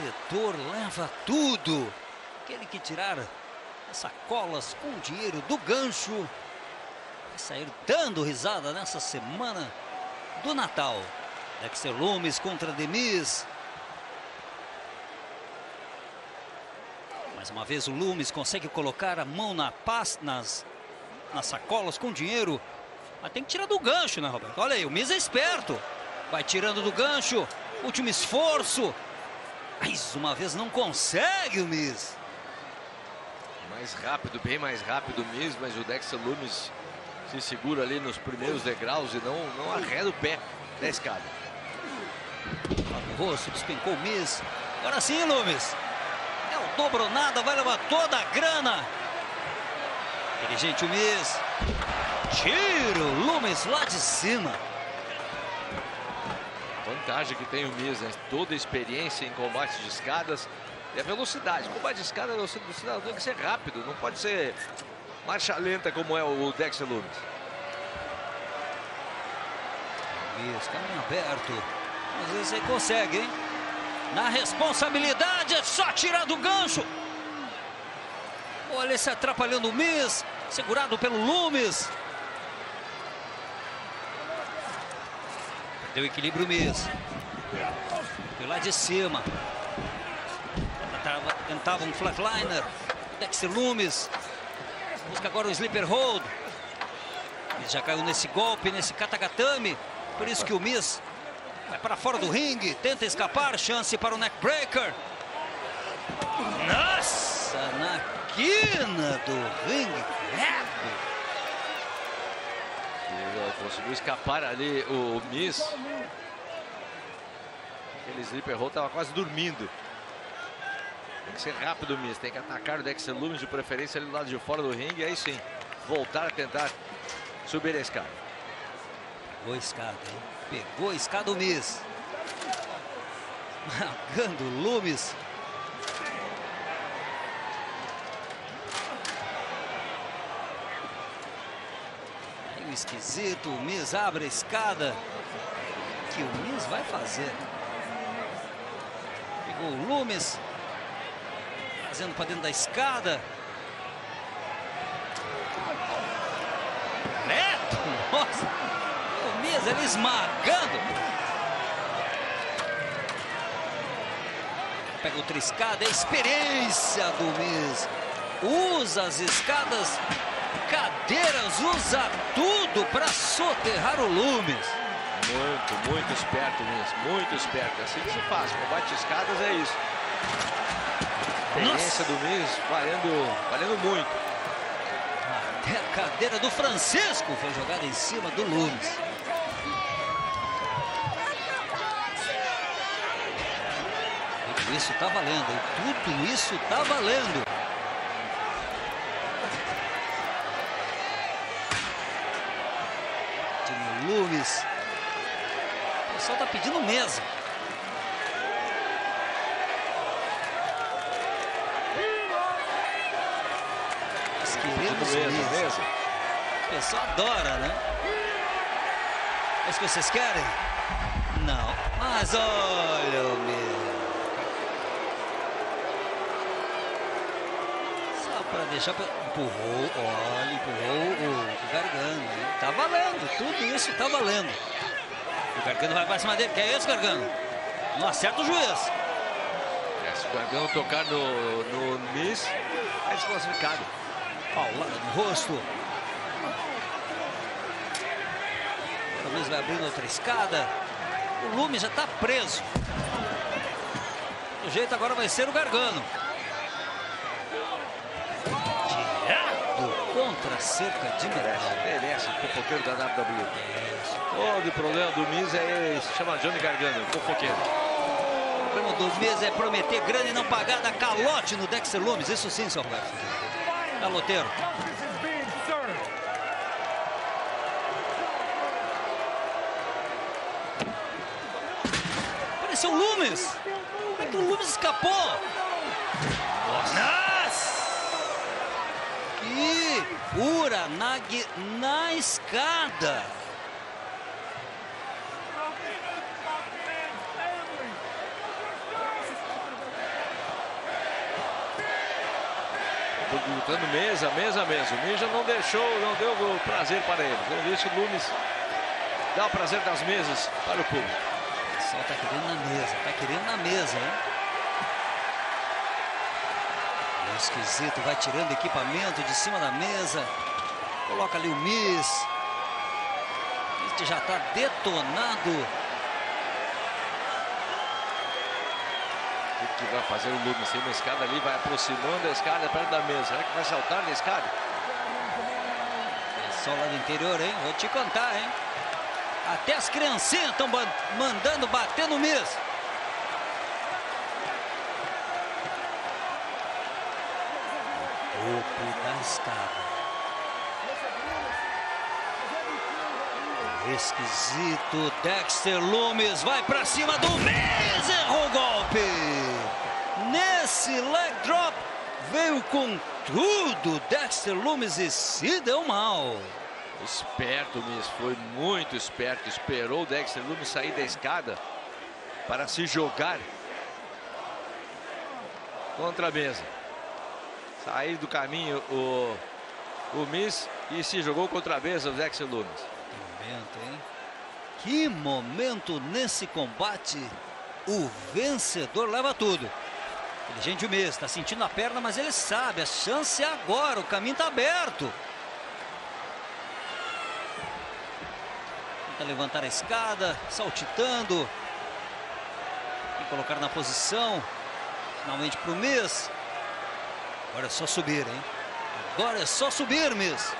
vencedor leva tudo. Aquele que tirar as sacolas com dinheiro do gancho vai sair dando risada nessa semana do Natal. Dexter Lumis contra The Miz. Mais uma vez o Lumis consegue colocar a mão nas sacolas com dinheiro. Mas tem que tirar do gancho, né, Roberto? Olha aí, o Miz é esperto. Vai tirando do gancho. Último esforço. Mais uma vez não consegue o Miz. Mais rápido, bem mais rápido mesmo, mas o Dexter Lumis se segura ali nos primeiros degraus e não arreda o pé da escada. O rosto despencou o Miz. Agora sim, Lumis. É o dobro nada, vai levar toda a grana. Inteligente o Miz. Tira o Lumis lá de cima. Vantagem que tem o Miz, né? Toda a experiência em combate de escadas. E a velocidade. Combate de escada, a velocidade tem que ser rápido. Não pode ser marcha lenta como é o Dexter Lumis. Miz, caminho aberto. Às vezes ele consegue, hein? Na responsabilidade, é só tirar do gancho. Olha, se atrapalhando o Miz. Segurado pelo Lumis. Deu equilíbrio o Miz. Foi lá de cima. Tentava um flatliner. Dexter Lumis. Busca agora o sleeper hold. Ele já caiu nesse golpe, nesse katagatame. Por isso que o Miz vai para fora do ringue. Tenta escapar. Chance para o neckbreaker. Nossa, na quina do ringue. Conseguiu escapar ali o Miz. Aquele sleeper hold estava quase dormindo. Tem que ser rápido o Miz. Tem que atacar o Dexter Lumis de preferência ali do lado de fora do ringue. E aí sim, voltar a tentar subir a escada. Pegou a escada, hein? Pegou a escada o Miz. Marcando o Lumis. Esquisito, o Miz abre a escada. O que o Miz vai fazer? Pegou o Lumis, trazendo para dentro da escada. Neto, nossa, o Miz ali esmagando. Pega outra escada, é a experiência do Miz. Usa as escadas, cadeiras, usa tudo para soterrar o Lumis. Muito esperto mesmo, muito esperto. É assim que se faz, combate de escadas é isso. A experiência do Miz valendo muito. Até a cadeira do Francisco foi jogada em cima do Lumis. Tudo isso tá valendo, hein? Tudo isso tá valendo. Lumis. O pessoal tá pedindo mesa. Os queridos mesa. O pessoal adora, né? É isso que vocês querem? Não. Mas olha o Miz. Só para deixar... Empurrou, olha, empurrou o Gargano, hein? Tá valendo, tudo isso tá valendo. O Gargano vai para cima dele, que é isso, Gargano? Não acerta o juiz. Se o Gargano tocar no Miz, é desclassificado. Paulada no rosto. O Miz vai abrindo outra escada. O Lumis já tá preso. O jeito agora vai ser o Gargano. Contra a cerca de metal. Merece o fofoqueiro da WWE. Todo problema do Miz é esse, chama Johnny Gargano, fofoqueiro. O problema do Miz é prometer grana e não pagar, dar calote no Dexter Lumis. Isso sim, seu Roberto. Caloteiro. Apareceu o Lumis. Como é que o Lumis escapou? Nossa! E Uranage na escada. lutando mesa. O Miz já não deu prazer para ele. Pelo visto, o Lumes dá o prazer das mesas para o público. O pessoal tá querendo na mesa, hein? O esquisito vai tirando equipamento de cima da mesa. Coloca ali o Miz. Este já tá detonado. O que vai fazer o Lumes? Tem uma escada ali, vai aproximando a escada perto da mesa. Será que vai saltar na escada? Pessoal lá do interior, hein? Vou te contar, hein? Até as criancinhas estão mandando bater no Miz. Topo da escada. Esquisito. Dexter Lumis vai pra cima do Miz. Errou o golpe. Nesse leg drop veio com tudo. Dexter Lumis e se deu mal. Esperto o Miz, foi muito esperto. Esperou o Dexter Lumis sair da escada para se jogar contra a mesa. Sair do caminho o Miz e se jogou contra a mesa o Dexter Lumis. Que momento, hein? Que momento nesse combate. O vencedor leva tudo. Inteligente o Miz, está sentindo a perna, mas ele sabe, a chance é agora, o caminho está aberto. Tenta levantar a escada, saltitando. Tem que colocar na posição. Finalmente para o Miz. Agora é só subir, hein? Agora é só subir, Miz.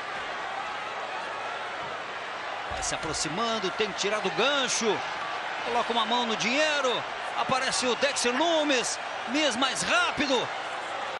Vai se aproximando, tem que tirar do gancho. Coloca uma mão no dinheiro. Aparece o Dexter Lumis. Miz mais rápido.